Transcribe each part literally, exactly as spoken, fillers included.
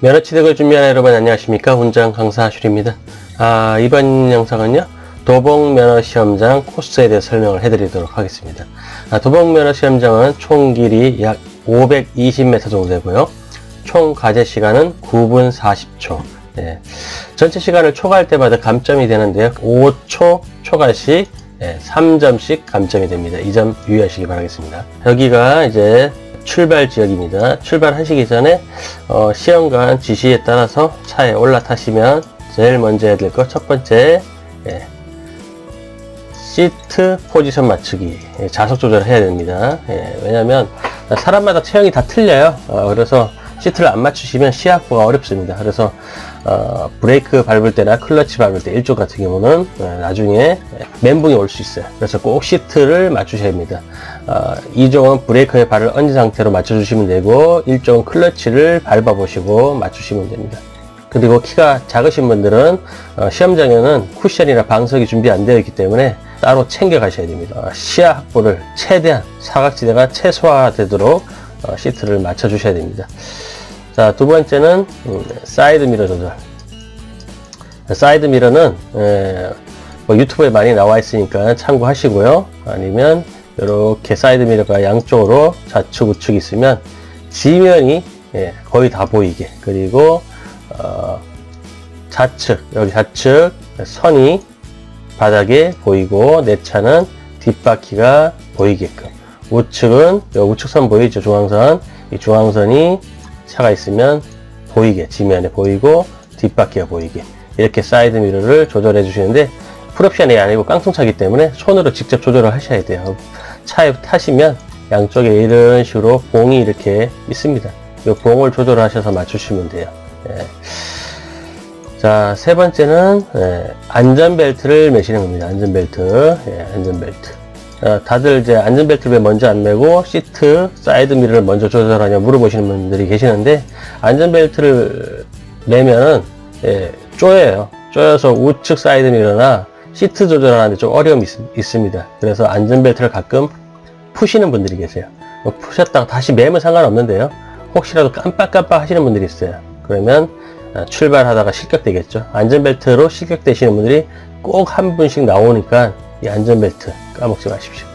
면허 취득을 준비하는 여러분 안녕하십니까? 운전 강사 슈리입니다. 아, 이번 영상은요 도봉 면허 시험장 코스에 대해 설명을 해드리도록 하겠습니다. 아, 도봉 면허 시험장은 총 길이 약 오백이십 미터 정도 되고요. 총 과제 시간은 구 분 사십 초. 네. 전체 시간을 초과할 때마다 감점이 되는데요. 오 초 초과씩 네, 삼 점씩 감점이 됩니다. 이 점 유의하시기 바라겠습니다. 여기가 이제 출발 지역입니다. 출발하시기 전에 어, 시험관 지시에 따라서 차에 올라타시면 제일 먼저 해야 될 것 첫 번째 예, 시트 포지션 맞추기, 예, 자석 조절을 해야 됩니다. 예, 왜냐하면 사람마다 체형이 다 틀려요. 어, 그래서 시트를 안 맞추시면 시야 확보가 어렵습니다. 그래서 어, 브레이크 밟을 때나 클러치 밟을 때 일쪽 같은 경우는 어, 나중에 멘붕이 올 수 있어요. 그래서 꼭 시트를 맞추셔야 합니다. 어, 이쪽은 브레이크에 발을 얹은 상태로 맞춰주시면 되고 일쪽은 클러치를 밟아 보시고 맞추시면 됩니다. 그리고 키가 작으신 분들은 어, 시험장에는 쿠션이나 방석이 준비 안 되어 있기 때문에 따로 챙겨 가셔야 됩니다. 어, 시야 확보를 최대한 사각지대가 최소화되도록 어, 시트를 맞춰 주셔야 됩니다. 자, 두 번째는 음, 사이드 미러 조절. 사이드 미러는 에, 뭐 유튜브에 많이 나와 있으니까 참고하시고요. 아니면 이렇게 사이드 미러가 양쪽으로 좌측 우측 있으면 지면이 예, 거의 다 보이게, 그리고 어, 좌측, 여기 좌측 선이 바닥에 보이고 내 차는 뒷바퀴가 보이게끔, 우측은 우측선 보이죠? 중앙선. 이 중앙선이 차가 있으면 보이게, 지면에 보이고 뒷바퀴가 보이게, 이렇게 사이드 미러를 조절해 주시는데 풀옵션이 아니고 깡통차기 때문에 손으로 직접 조절을 하셔야 돼요. 차에 타시면 양쪽에 이런 식으로 봉이 이렇게 있습니다. 이 봉을 조절하셔서 맞추시면 돼요. 예. 자, 세 번째는 예, 안전벨트를 매시는 겁니다. 안전벨트. 예, 안전벨트. 어, 다들 이제 안전벨트를 왜 먼저 안 매고 시트, 사이드 미러를 먼저 조절하냐 물어보시는 분들이 계시는데, 안전벨트를 매면은 예, 쪼여요. 쪼여서 우측 사이드 미러나 시트 조절하는데 좀 어려움이 있, 있습니다. 그래서 안전벨트를 가끔 푸시는 분들이 계세요. 뭐 푸셨다가 다시 매면 상관없는데요, 혹시라도 깜빡깜빡 하시는 분들이 있어요. 그러면 출발하다가 실격되겠죠. 안전벨트로 실격되시는 분들이 꼭 한 분씩 나오니까 이 안전벨트 까먹지 마십시오.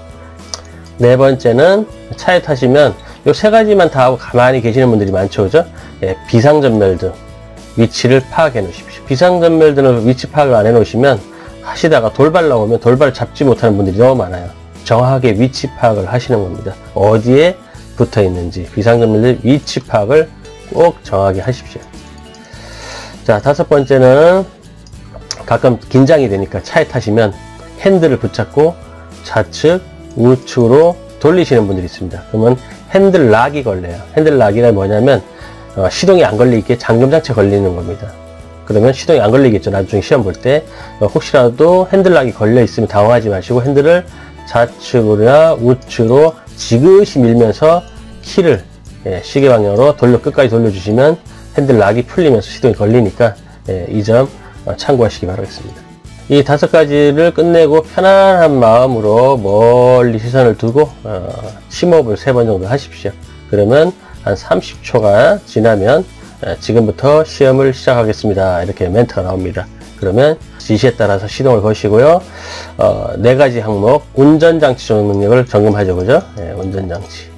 네 번째는 차에 타시면 요 세 가지만 다 하고 가만히 계시는 분들이 많죠, 그죠? 예, 비상전멸등 위치를 파악해 놓으십시오. 비상전멸등을 위치 파악을 안 해 놓으시면 하시다가 돌발 나오면 돌발 잡지 못하는 분들이 너무 많아요. 정확하게 위치 파악을 하시는 겁니다. 어디에 붙어 있는지 비상전멸등 위치 파악을 꼭 정확하게 하십시오. 자, 다섯 번째는 가끔 긴장이 되니까 차에 타시면 핸들을 붙잡고 좌측, 우측으로 돌리시는 분들이 있습니다. 그러면 핸들 락이 걸려요. 핸들 락이란 뭐냐면 어, 시동이 안 걸리게 잠금 장치 걸리는 겁니다. 그러면 시동이 안 걸리겠죠. 나중에 시험 볼 때 어, 혹시라도 핸들 락이 걸려 있으면 당황하지 마시고 핸들을 좌측이나 우측으로 지그시 밀면서 키를 예, 시계 방향으로 돌려 끝까지 돌려주시면 핸들 락이 풀리면서 시동이 걸리니까 예, 이 점 어, 참고하시기 바라겠습니다. 이 다섯 가지를 끝내고 편안한 마음으로 멀리 시선을 두고 어, 심호흡을 세 번 정도 하십시오. 그러면 한 삼십 초가 지나면 어, 지금부터 시험을 시작하겠습니다, 이렇게 멘트가 나옵니다. 그러면 지시에 따라서 시동을 거시고요. 어, 네 가지 항목 운전장치 조작 능력을 점검하죠, 그죠? 네, 운전장치.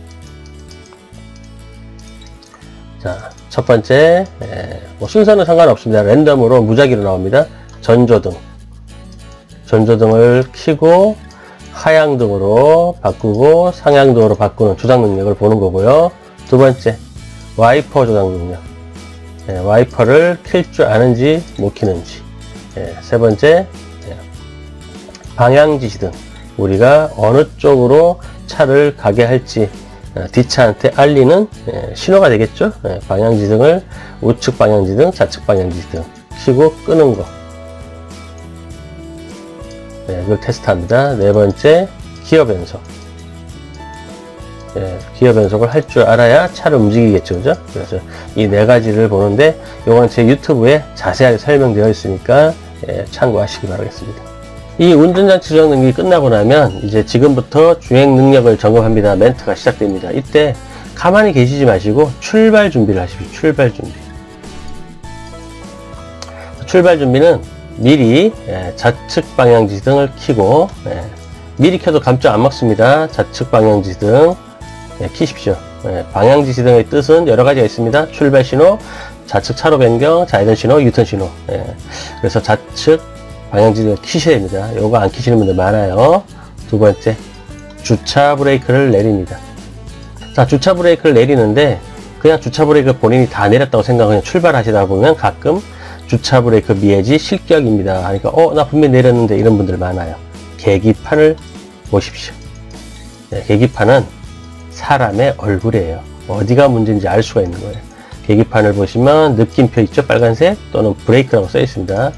자, 첫 번째, 예, 뭐 순서는 상관없습니다. 랜덤으로 무작위로 나옵니다. 전조등. 전조등을 켜고 하향등으로 바꾸고 상향등으로 바꾸는 조작 능력을 보는 거고요. 두 번째, 와이퍼 조작 능력. 예, 와이퍼를 켤 줄 아는지 못 켜는지. 예, 세 번째, 예, 방향지시등. 우리가 어느 쪽으로 차를 가게 할지 어, 뒷차한테 알리는 예, 신호가 되겠죠. 예, 방향지등을 우측 방향지등, 좌측 방향지등 켜고 끄는 거. 네, 이걸 테스트합니다. 네 번째, 기어 변속. 예, 기어 변속을 할 줄 알아야 차를 움직이겠죠, 그죠? 그래서 이 네 가지를 보는데, 요건 제 유튜브에 자세하게 설명되어 있으니까 예, 참고하시기 바라겠습니다. 이 운전장치 조작 능력이 끝나고 나면 이제 지금부터 주행 능력을 점검합니다. 멘트가 시작됩니다. 이때 가만히 계시지 마시고 출발 준비를 하십시오. 출발 준비. 출발 준비는 미리 예, 좌측 방향지등을 켜고 예, 미리 켜도 감점 안 먹습니다. 좌측 방향지등 예, 켜십시오. 예, 방향지시등의 뜻은 여러 가지가 있습니다. 출발 신호, 좌측 차로 변경, 좌회전 신호, 유턴 신호. 예, 그래서 좌측 방향지등을 켜셔야 됩니다. 요거 안 켜시는 분들 많아요. 두 번째, 주차 브레이크를 내립니다. 자, 주차 브레이크를 내리는데 그냥 주차 브레이크 본인이 다 내렸다고 생각하고 그냥 출발하시다 보면 가끔 주차 브레이크 미해지 실격입니다. 그러니까 어, 나 분명히 내렸는데 이런 분들 많아요. 계기판을 보십시오. 네, 계기판은 사람의 얼굴이에요. 어디가 문제인지 알 수가 있는 거예요. 계기판을 보시면 느낌표 있죠? 빨간색 또는 브레이크라고 써 있습니다.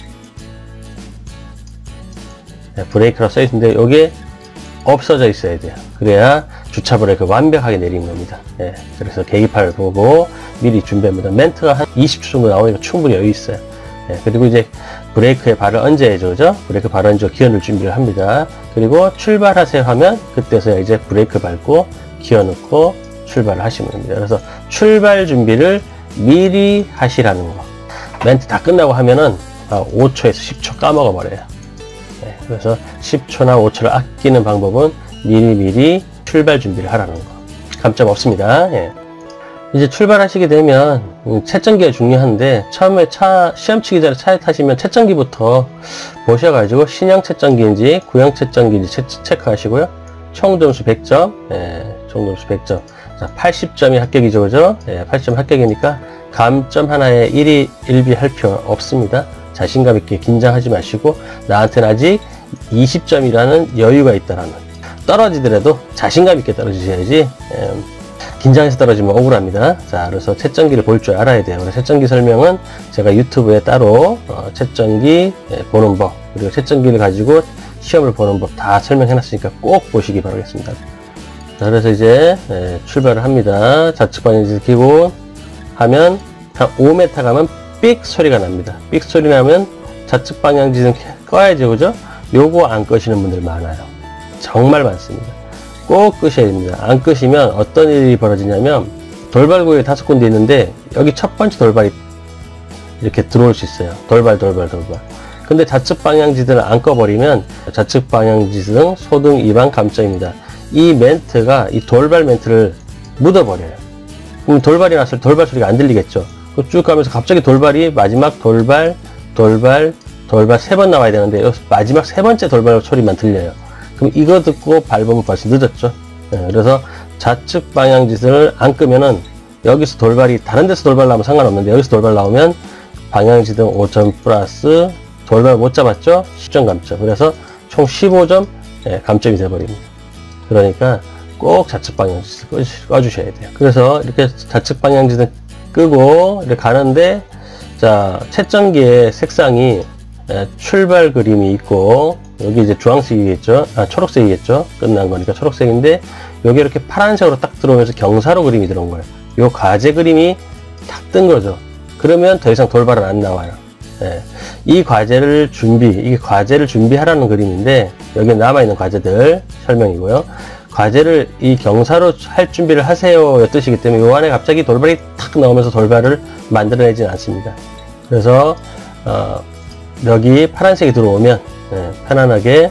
네, 브레이크라고 써 있는데 여기에 없어져 있어야 돼요. 그래야 주차 브레이크 완벽하게 내린 겁니다. 예, 그래서 계기판을 보고 미리 준비합니다. 멘트가 한 이십 초 정도 나오니까 충분히 여유 있어요. 예, 그리고 이제 브레이크에 발을 얹어야죠. 그죠? 브레이크 발을 얹어 기어 넣을 준비를 합니다. 그리고 출발하세요 하면 그때서야 이제 브레이크 밟고 기어 넣고 출발을 하시면 됩니다. 그래서 출발 준비를 미리 하시라는 거. 멘트 다 끝나고 하면은 오 초에서 십 초 까먹어 버려요. 네, 그래서 십 초나 오 초를 아끼는 방법은 미리미리 출발 준비를 하라는 거. 감점 없습니다. 예. 이제 출발하시게 되면 채점기가 중요한데 처음에 차 시험 치기 전에 차에 타시면 채점기부터 보셔가지고 신형 채점기인지 구형 채점기인지 체, 체크하시고요. 총 점수 백 점, 예, 총 점수 백 점. 자, 팔십 점이 합격이죠, 그죠? 예, 팔십 점 합격이니까 감점 하나에 일이 일비할 필요 없습니다. 자신감 있게 긴장하지 마시고 나한테는 아직 이십 점이라는 여유가 있다라는, 떨어지더라도 자신감 있게 떨어지셔야지 예, 긴장해서 떨어지면 억울합니다. 자, 그래서 채점기를 볼 줄 알아야 돼요. 그래서 채점기 설명은 제가 유튜브에 따로 어, 채점기 예, 보는 법, 그리고 채점기를 가지고 시험을 보는 법 다 설명해 놨으니까 꼭 보시기 바라겠습니다. 자, 그래서 이제 예, 출발을 합니다. 좌측 방향지를 켜고 하면 한 오 미터 가면 삑 소리가 납니다. 삑 소리 나면 좌측 방향지는 꺼야죠, 그죠? 요거 안 끄시는 분들 많아요. 정말 많습니다. 꼭 끄셔야 됩니다. 안 끄시면 어떤 일이 벌어지냐면 돌발구에 다섯 군데 있는데 여기 첫 번째 돌발이 이렇게 들어올 수 있어요. 돌발 돌발 돌발. 근데 좌측 방향지등을 안 꺼버리면 좌측 방향지등 소등 위반 감점입니다. 이 멘트가 이 돌발 멘트를 묻어버려요. 그럼 돌발이 났을 때 돌발 소리가 안 들리겠죠. 쭉 가면서 갑자기 돌발이 마지막 돌발 돌발 돌발 세 번 나와야 되는데 마지막 세 번째 돌발 소리만 들려요. 그럼 이거 듣고 밟으면 벌써 늦었죠. 네, 그래서 좌측 방향지등을 안 끄면은 여기서 돌발이 다른 데서 돌발 나오면 상관없는데 여기서 돌발 나오면 방향지등 오 점 플러스 돌발 못 잡았죠? 십 점 감점. 그래서 총 십오 점 예, 감점이 돼버립니다. 그러니까 꼭 좌측 방향지등 꺼주셔야 돼요. 그래서 이렇게 좌측 방향지등 끄고 이렇게 가는데, 자, 채점기의 색상이 예, 출발 그림이 있고 여기 이제 주황색이겠죠. 아, 초록색이겠죠. 끝난 거니까 초록색인데 여기 이렇게 파란색으로 딱 들어오면서 경사로 그림이 들어온 거예요. 요 과제 그림이 딱 뜬 거죠. 그러면 더 이상 돌발은 안 나와요. 예. 이 과제를 준비, 이게 과제를 준비하라는 그림인데 여기 남아있는 과제들 설명이고요. 과제를 이 경사로 할 준비를 하세요 뜻이기 때문에 요 안에 갑자기 돌발이 탁 나오면서 돌발을 만들어내지는 않습니다. 그래서 어, 여기 파란색이 들어오면 예, 편안하게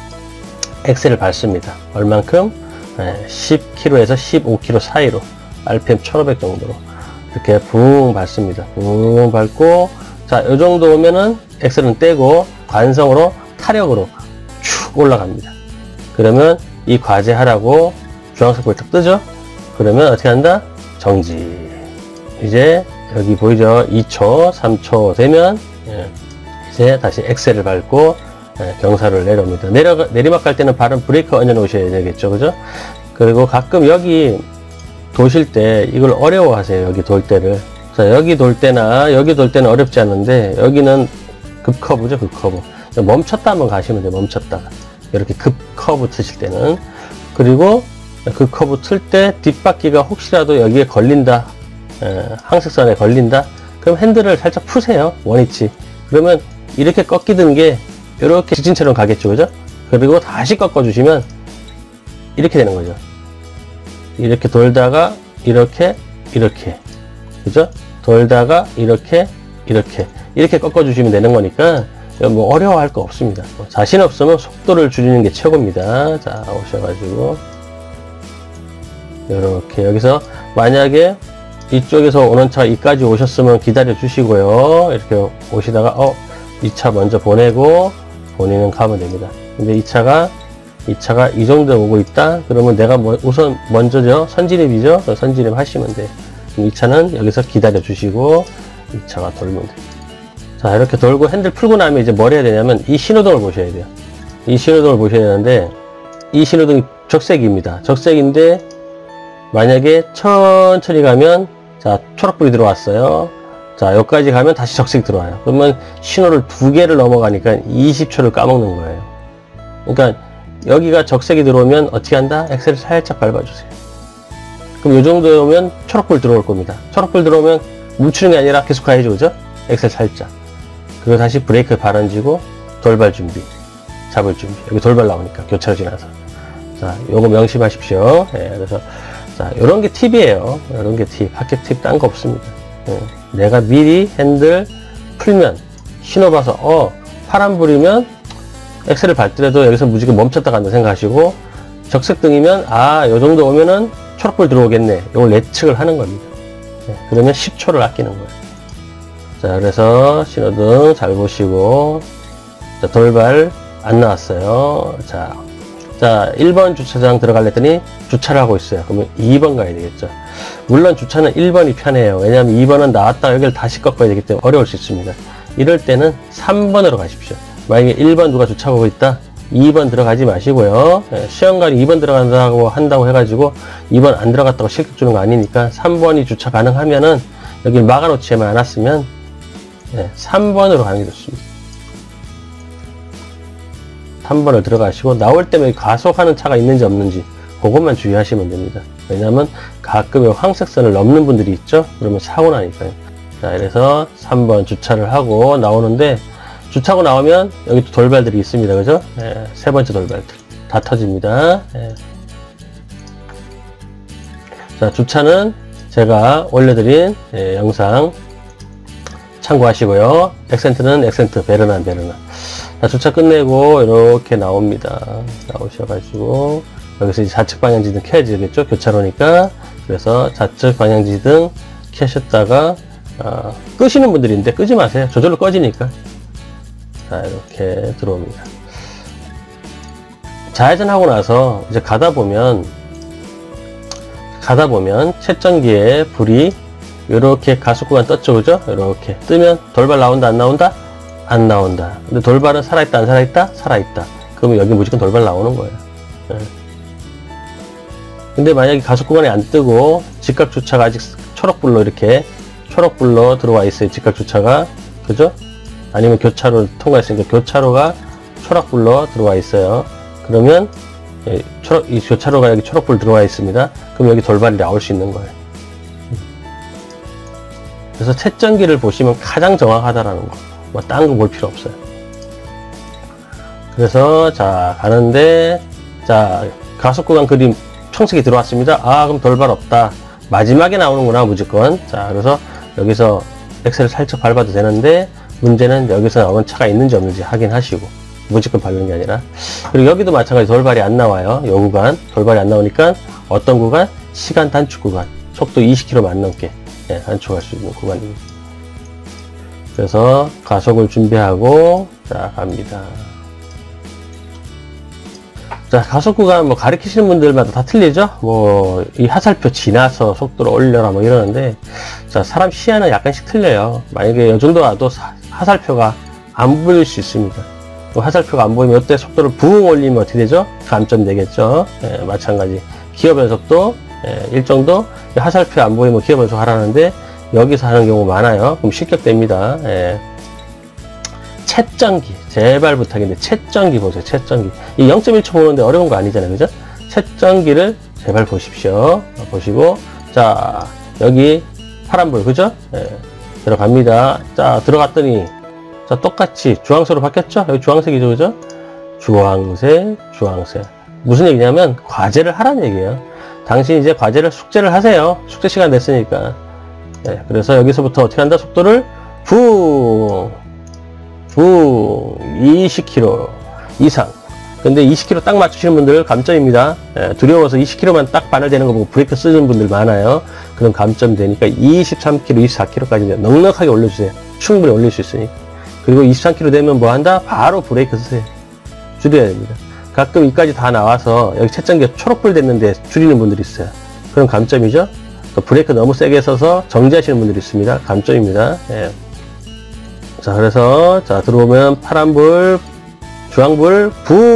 엑셀을 밟습니다. 얼만큼? 예, 십 킬로미터에서 십오 킬로미터 사이로 알피엠 천오백 정도로 이렇게 붕 밟습니다. 붕 밟고, 자, 요 정도 오면은 엑셀은 떼고 관성으로 타력으로 쭉 올라갑니다. 그러면 이 과제 하라고 주황색 불이 딱 뜨죠? 그러면 어떻게 한다? 정지. 이제 여기 보이죠? 이 초, 삼 초 되면 예, 이제 다시 엑셀을 밟고 예, 경사를 내려옵니다. 내려, 내리막 갈 때는 발은 브레이크 얹어 놓으셔야 되겠죠, 그죠? 그리고 가끔 여기 도실 때 이걸 어려워 하세요. 여기 돌 때를. 자, 여기 돌 때나 여기 돌 때는 어렵지 않은데 여기는 급커브죠, 급커브. 멈췄다 한번 가시면 돼요. 멈췄다가 이렇게 급커브 트실 때는. 그리고 급커브 틀 때 뒷바퀴가 혹시라도 여기에 걸린다, 에, 항색선에 걸린다, 그럼 핸들을 살짝 푸세요. 원위치. 그러면 이렇게 꺾이는 게 이렇게 직진처럼 가겠죠, 그죠? 그리고 다시 꺾어주시면 이렇게 되는 거죠. 이렇게 돌다가 이렇게 이렇게, 그죠? 돌다가 이렇게 이렇게 이렇게 꺾어주시면 되는 거니까 뭐 어려워할 거 없습니다. 뭐 자신 없으면 속도를 줄이는 게 최고입니다. 자, 오셔가지고 이렇게 여기서 만약에 이쪽에서 오는 차 이까지 오셨으면 기다려 주시고요. 이렇게 오시다가 어, 이 차 먼저 보내고 본인은 가면 됩니다. 근데 이 차가 이 차가 이 정도 오고 있다 그러면 내가 뭐 우선 먼저죠, 선진입이죠. 선진입 하시면 돼요. 이 차는 여기서 기다려 주시고 이 차가 돌면 돼요. 자, 이렇게 돌고 핸들 풀고 나면 이제 뭘 해야 되냐면 이 신호등을 보셔야 돼요. 이 신호등을 보셔야 되는데 이 신호등이 적색입니다. 적색인데 만약에 천천히 가면 자, 초록불이 들어왔어요. 자, 여기까지 가면 다시 적색이 들어와요. 그러면 신호를 두 개를 넘어가니까 이십 초를 까먹는 거예요. 그러니까 여기가 적색이 들어오면 어떻게 한다? 엑셀을 살짝 밟아주세요. 그럼 이 정도 오면 초록불 들어올 겁니다. 초록불 들어오면 멈추는 게 아니라 계속 가야죠, 그죠? 엑셀 살짝. 그리고 다시 브레이크 발언지고 돌발 준비, 잡을 준비. 여기 돌발 나오니까 교차로 지나서. 자, 요거 명심하십시오. 예, 그래서 자, 요런 게 팁이에요. 요런 게 팁. 학교 팁 딴 거 없습니다. 예, 내가 미리 핸들 풀면 신호 봐서 어 파란불이면 엑셀을 밟더라도 여기서 무지개 멈췄다 간다 생각하시고 적색등이면 아 요 정도 오면은 초록불 들어오겠네. 요걸 예측을 하는 겁니다. 예, 그러면 십 초를 아끼는 거예요. 자, 그래서 신호등 잘 보시고 자, 돌발 안 나왔어요. 자, 자, 일 번 주차장 들어가려 했더니 주차를 하고 있어요. 그러면 이 번 가야 되겠죠. 물론 주차는 일 번이 편해요. 왜냐하면 이 번은 나왔다 여기를 다시 꺾어야 되기 때문에 어려울 수 있습니다. 이럴 때는 삼 번으로 가십시오. 만약에 일 번 누가 주차하고 있다, 이 번 들어가지 마시고요. 예, 시험관이 이 번 들어간다고 한다고 해가지고 이 번 안 들어갔다고 실격 주는 거 아니니까 삼 번이 주차 가능하면은 여기를 막아놓지만 않았으면 예, 삼 번으로 가는 게 좋습니다. 삼 번을 들어가시고 나올 때면 가속하는 차가 있는지 없는지 그것만 주의하시면 됩니다. 왜냐하면 가끔 황색선을 넘는 분들이 있죠. 그러면 사고 나니까요. 자, 그래서 삼 번 주차를 하고 나오는데 주차하고 나오면 여기 또 돌발들이 있습니다. 그죠? 예, 세 번째 돌발들 다 터집니다. 예. 자, 주차는 제가 올려드린 예, 영상 참고하시고요. 액센트는 액센트, 베르난 베르난. 자, 주차 끝내고 이렇게 나옵니다. 나오셔가지고 여기서 이제 좌측 방향지등 켜야 되겠죠? 교차로니까. 그래서 좌측 방향지등 켜셨다가 어, 끄시는 분들인데 끄지 마세요. 저절로 꺼지니까. 자, 이렇게 들어옵니다. 좌회전하고 나서 이제 가다 보면 가다 보면 채점기에 불이 이렇게 가속 구간 떴죠, 그죠? 이렇게 뜨면 돌발 나온다, 안 나온다? 안 나온다. 근데 돌발은 살아있다, 안 살아있다? 살아있다. 그러면 여기 무조건 돌발 나오는 거예요. 네. 근데 만약에 가속 구간이 안 뜨고 직각 주차가 아직 초록불로 이렇게 초록불로 들어와 있어요. 직각 주차가, 그죠? 아니면 교차로 통과했으니까 교차로가 초록불로 들어와 있어요. 그러면 예, 초록, 이 교차로가 여기 초록불 들어와 있습니다. 그럼 여기 돌발이 나올 수 있는 거예요. 그래서 채점기를 보시면 가장 정확하다라는 거. 뭐 딴 거 볼 필요 없어요. 그래서 자 가는데 자 가속 구간 그림 청색이 들어왔습니다. 아 그럼 돌발 없다. 마지막에 나오는구나 무조건. 자 그래서 여기서 엑셀을 살짝 밟아도 되는데 문제는 여기서 나오는 차가 있는지 없는지 확인하시고 무조건 밟는 게 아니라. 그리고 여기도 마찬가지 돌발이 안 나와요. 요 구간 돌발이 안 나오니까 어떤 구간? 시간 단축 구간. 속도 이십 킬로미터 안 넘게 예, 단축할 수 있는 구간입니다. 그래서 가속을 준비하고 자 갑니다. 자 가속 구간 뭐 가리키시는 분들마다 다 틀리죠. 뭐 이 하살표 지나서 속도를 올려라 뭐 이러는데 자 사람 시야는 약간씩 틀려요. 만약에 이 정도 와도 사, 하살표가 안 보일 수 있습니다. 하살표가 안 보이면 이때 속도를 부응 올리면 어떻게 되죠? 감점 되겠죠. 예, 마찬가지 기어 변속도 예, 일정도 하살표 안 보이면 기어 변속 하라는데 여기서 하는 경우 많아요. 그럼 실격됩니다. 예. 채점기 제발 부탁인데 채점기 보세요. 채점기 이 영 점 일 초 보는데 어려운 거 아니잖아요, 그죠? 채점기를 제발 보십시오. 보시고 자 여기 파란불 그죠? 예. 들어갑니다. 자 들어갔더니 자 똑같이 주황색으로 바뀌었죠? 여기 주황색이죠, 그죠? 주황색, 주황색. 무슨 얘기냐면 과제를 하라는 얘기예요. 당신 이제 과제를 숙제를 하세요. 숙제 시간 됐으니까. 네, 그래서 여기서부터 어떻게 한다? 속도를 부, 부, 이십 킬로미터 이상. 근데 이십 킬로미터 딱 맞추시는 분들 감점입니다. 예, 두려워서 이십 킬로미터만 딱 반할되는 거 보고 브레이크 쓰는 분들 많아요. 그럼 감점 되니까 이십삼 킬로미터, 이십사 킬로미터까지 넉넉하게 올려주세요. 충분히 올릴 수 있으니. 그리고 이십삼 킬로미터 되면 뭐 한다? 바로 브레이크 쓰세요. 줄여야 됩니다. 가끔 이까지 다 나와서 여기 채점기가 초록불 됐는데 줄이는 분들이 있어요. 그럼 감점이죠. 또 브레이크 너무 세게 써서 정지하시는 분들이 있습니다. 감점입니다. 예. 자, 그래서 자 들어오면 파란불, 주황불,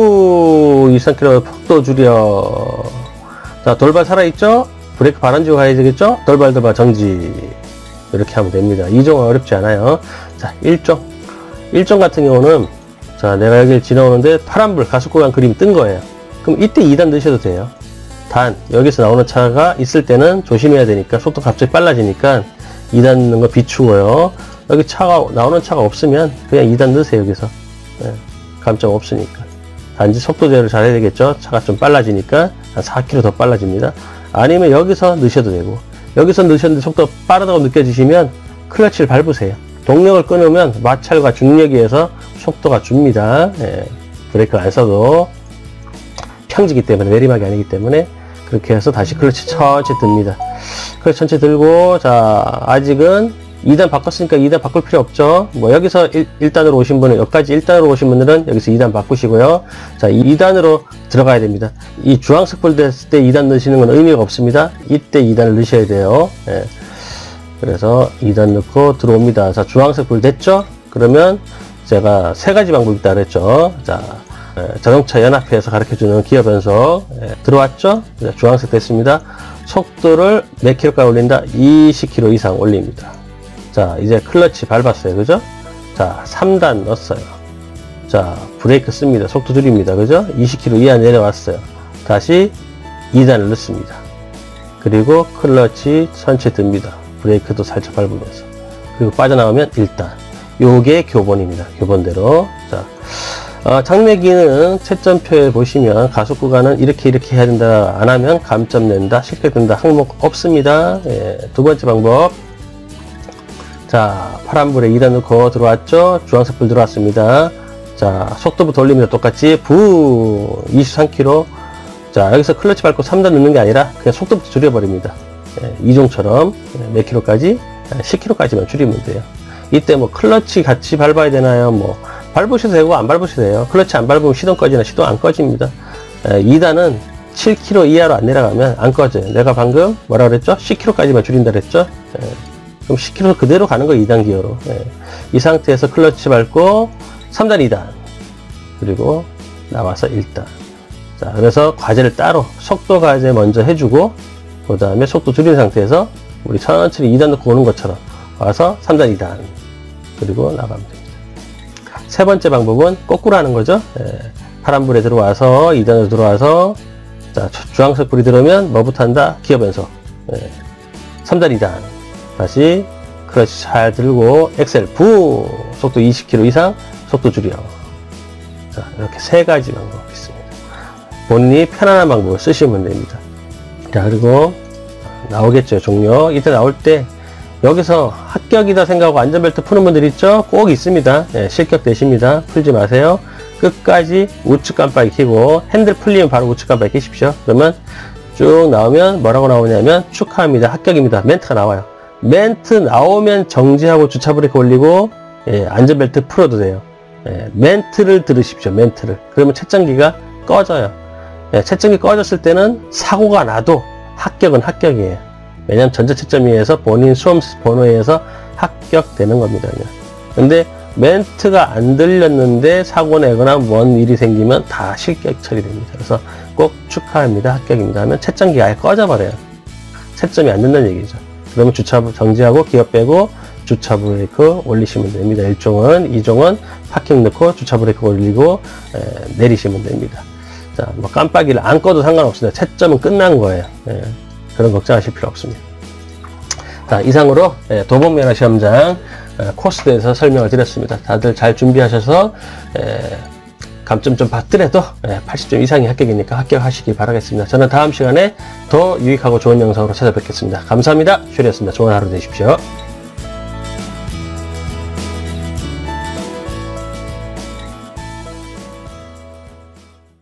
부 이십삼 킬로미터 속도 줄여. 자, 돌발 살아있죠? 브레이크 발 안 주고 가야 되겠죠? 돌발 돌발 정지. 이렇게 하면 됩니다. 이 종은 어렵지 않아요. 자, 일 종. 일 종 같은 경우는 자, 내가 여기를 지나오는데 파란불 가속 구간 그림이 뜬 거예요. 그럼 이때 이 단 넣으셔도 돼요. 단, 여기서 나오는 차가 있을 때는 조심해야 되니까 속도 갑자기 빨라지니까 이 단 넣는 거 비추고요. 여기 차가, 나오는 차가 없으면 그냥 이 단 넣으세요, 여기서. 네, 감점 없으니까. 단지 속도 제어를 잘해야 되겠죠. 차가 좀 빨라지니까 한 사 킬로미터 더 빨라집니다. 아니면 여기서 넣으셔도 되고, 여기서 넣으셨는데 속도가 빠르다고 느껴지시면 클러치를 밟으세요. 동력을 끊으면 마찰과 중력에 의해서 속도가 줍니다. 예, 브레이크를 안 써도 평지기 때문에, 내리막이 아니기 때문에 그렇게 해서 다시 클러치 천천히 듭니다. 클러치 천천히 들고, 자, 아직은 이 단 바꿨으니까 이 단 바꿀 필요 없죠. 뭐 여기서 일 단으로 오신 분은, 여기까지 일 단으로 오신 분들은 여기서 이 단 바꾸시고요. 자, 이 단으로 들어가야 됩니다. 이 주황색 불 됐을 때 이 단 넣으시는 건 의미가 없습니다. 이때 이 단을 넣으셔야 돼요. 예. 그래서 이 단 넣고 들어옵니다. 자, 주황색 불 됐죠? 그러면 제가 세 가지 방법이 있다 그랬죠. 자, 예, 자동차 연합회에서 가르쳐주는 기어 변속. 예, 들어왔죠? 네, 주황색 됐습니다. 속도를 몇 킬로까지 올린다? 이십 킬로미터 이상 올립니다. 자, 이제 클러치 밟았어요. 그죠? 자, 삼 단 넣었어요. 자, 브레이크 씁니다. 속도 줄입니다. 그죠? 이십 킬로미터 이하 내려왔어요. 다시 이 단을 넣습니다. 그리고 클러치 천천히 듭니다. 브레이크도 살짝 밟으면서. 그리고 빠져나오면 일 단. 요게 교본입니다. 교본대로. 자, 어, 장내기는 채점표에 보시면 가속 구간은 이렇게 이렇게 해야 된다. 안 하면 감점 낸다. 실격된다. 항목 없습니다. 예, 두 번째 방법. 자, 파란불에 이 단 넣고 들어왔죠? 주황색 불 들어왔습니다. 자, 속도부터 올립니다. 똑같이. 부 이십삼 킬로미터. 자, 여기서 클러치 밟고 삼 단 넣는 게 아니라 그냥 속도부터 줄여버립니다. 예, 이종처럼 몇 킬로까지? 십 킬로미터까지만 줄이면 돼요. 이때 뭐 클러치 같이 밟아야 되나요? 뭐 밟으셔도 되고 안 밟으셔도 돼요. 클러치 안 밟으면 시동 꺼지나 시동 안 꺼집니다. 예, 이 단은 칠 킬로미터 이하로 안 내려가면 안 꺼져요. 내가 방금 뭐라 그랬죠? 십 킬로미터까지만 줄인다 그랬죠? 예, 그럼 십 킬로미터 그대로 가는 거예요. 이 단 기어로. 예, 이 상태에서 클러치 밟고 삼 단 이 단 그리고 나와서 일 단. 자, 그래서 과제를 따로 속도 과제 먼저 해주고 그 다음에 속도 줄인 상태에서 우리 천천히 이 단 넣고 오는 것처럼 와서 삼 단 이 단 그리고 나가면 됩니다. 세 번째 방법은 거꾸로 하는 거죠. 예, 파란불에 들어와서 이 단으로 들어와서 자, 주황색 불이 들어오면 뭐부터 한다? 기어 변속. 예, 삼 단 이 단 다시 클러치 잘 들고 엑셀 부 속도 이십 킬로미터 이상 속도 줄여. 자, 이렇게 세 가지 방법이 있습니다. 본인이 편안한 방법을 쓰시면 됩니다. 자, 그리고 나오겠죠. 종료. 이때 나올 때 여기서 합격이다 생각하고 안전벨트 푸는 분들 있죠? 꼭 있습니다. 예, 실격 되십니다. 풀지 마세요. 끝까지 우측 깜빡이 켜고 핸들 풀리면 바로 우측 깜빡이 켜십시오. 그러면 쭉 나오면 뭐라고 나오냐면 축하합니다. 합격입니다. 멘트가 나와요. 멘트 나오면 정지하고 주차 브레이크 올리고 예, 안전벨트 풀어도 돼요. 예, 멘트를 들으십시오. 멘트를. 그러면 채점기가 꺼져요. 예, 채점기 꺼졌을 때는 사고가 나도 합격은 합격이에요. 왜냐하면 전자채점위에서 본인 수험 번호에 의해서 합격되는 겁니다. 그냥. 근데 멘트가 안 들렸는데 사고 내거나 뭔 일이 생기면 다 실격 처리됩니다. 그래서 꼭 축하합니다. 합격입니다 하면 채점기 아예 꺼져버려요. 채점이 안 된다는 얘기죠. 그러면 주차 정지하고 기어 빼고 주차 브레이크 올리시면 됩니다. 일 종은, 이 종은 파킹 넣고 주차 브레이크 올리고 에, 내리시면 됩니다. 자, 뭐 깜빡이를 안 꺼도 상관없습니다. 채점은 끝난 거예요. 예, 그런 걱정하실 필요 없습니다. 자, 이상으로 예, 도봉면허 시험장 예, 코스에 대해서 설명을 드렸습니다. 다들 잘 준비하셔서 예, 감점 좀 받더라도 예, 팔십 점 이상이 합격이니까 합격하시기 바라겠습니다. 저는 다음 시간에 더 유익하고 좋은 영상으로 찾아뵙겠습니다. 감사합니다. 슈리였습니다. 좋은 하루 되십시오.